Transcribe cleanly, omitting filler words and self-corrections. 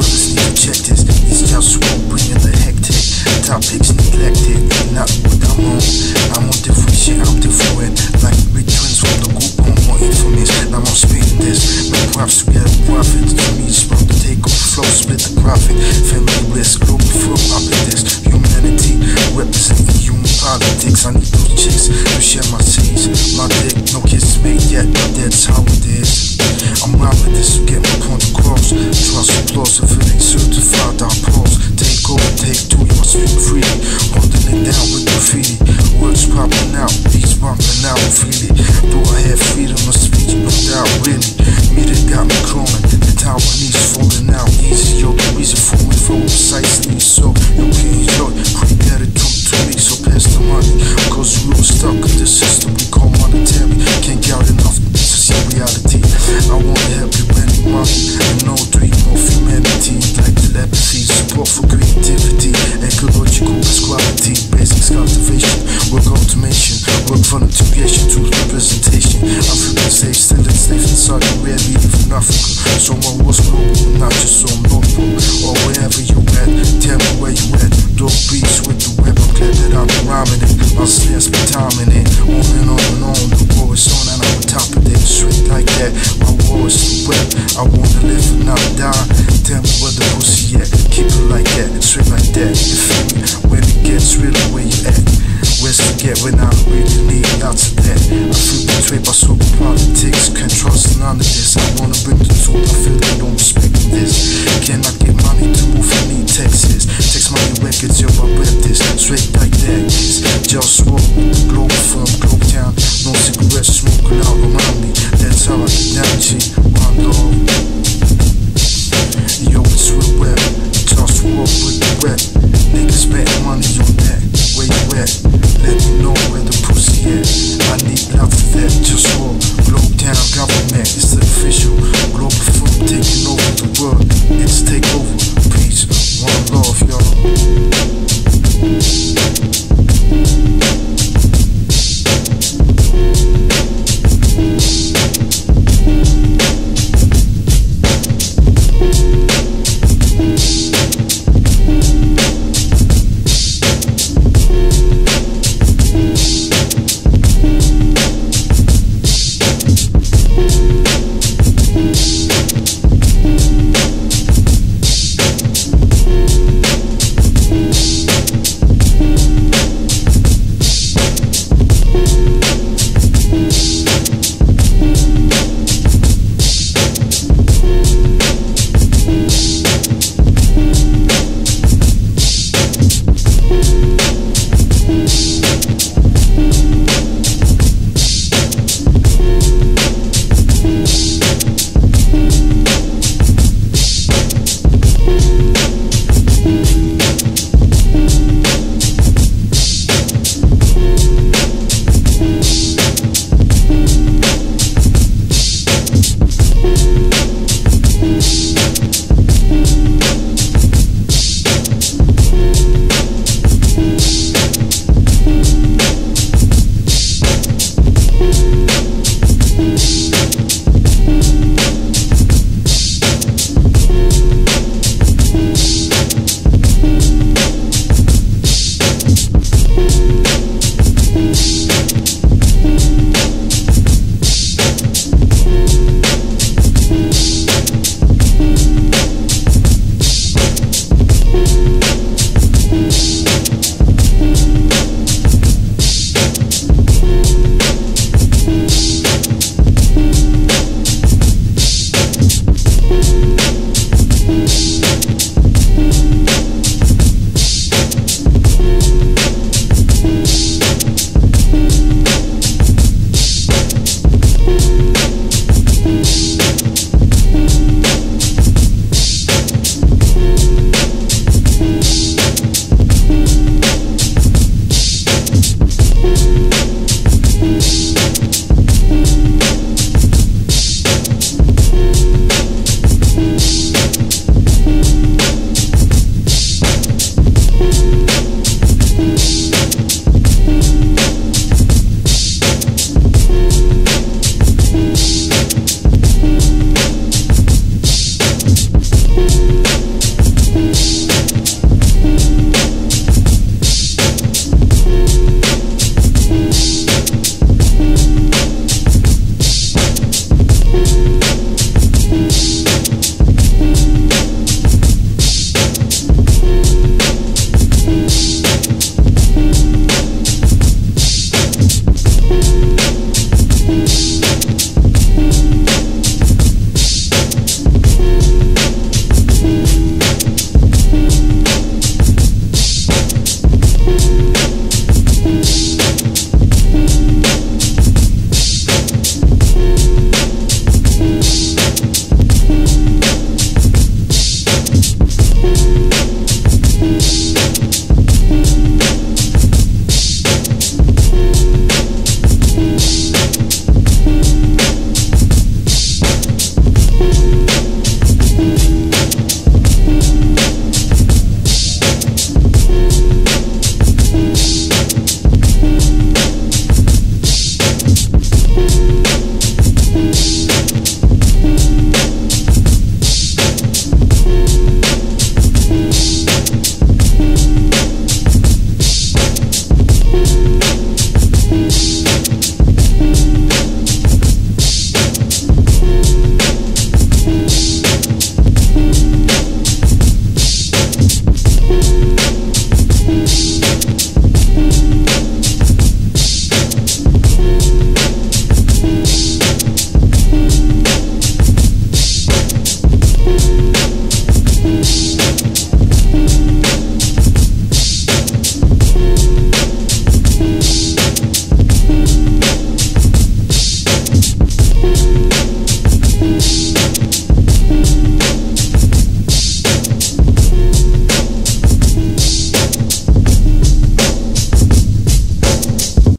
brothers need to check this. It's just war bringing the hectic. Topics neglected, not what I'm on. I'm on different shit, I'm different. Like big twins from the group on more infamous. Now I'm spitting this. My props to get a profit. To me, it's about to take off flow, split the profit. Family risk, Globalfirm, up in this. Humanity, representing human politics. I need those chicks to share my seeds. My dick, no kids made yet, but that's how it is. I'm robbing this to get my point across. Trust applause if it ain't certified, I'll pause. Take over, take two, you must speak freely. Holding it down with graffiti. Words popping out, beats bumping out freely. Though I have freedom of speech, no doubt, really. Media got me crawling, the Taiwanese falling out easy. Yo, the reason for me flow precisely so you can enjoy. Quick at it, to me, so pass the money. Cause we're stuck in the system we call monetary. Can't count enough to see reality. I wanna help you spend money and no dream of humanity. Like telepathy, support for creativity, ecological equality, basics cultivation, work automation, work from integration to representation. African slaves still enslaved in Saudi Arabia, from Africa. So my was global, not just on North Pole or wherever you at. Tell me where you at. Dog beats with the web. I'm glad that I've been rhyming it. My snares be timing it. On and on and on. The war is on and I'm on top of it. Straight like that. My war is the web. I wanna live and not die. Tell me where the pussy at. Keep it like that. Straight like that. You feel me? When it gets really where you at. Where's to get when I really need lots of that. I feel betrayed by social politics. Can't trust none of this. I wanna bring the truth. I feel they don't respect this. Cannot get money to move. I need Texas. Text money records, yo, I rep this. Straight like that. It's JustWar, Globalfirm, Globetown. No cigarettes smoking out around me. That's how I get down, G. One love. Yo, it's real rap. JustWar with the rap. Niggas spend money on that. Where you at? Let me know where the pussy at. I need lots of that. JustWar, Globetown government. It's the official Globalfirm taking over the world. It's Takeover.